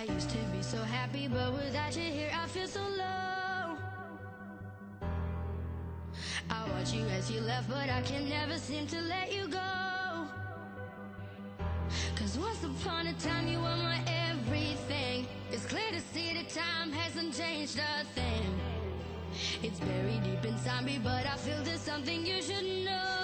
used to be so happy, but without you here I feel so low. I watch you as you left, but I can never seem to let you go. 'Cause once upon a time you were my everything. It's clear to see that time hasn't changed a thing. It's buried deep inside me, but I feel there's something you should know.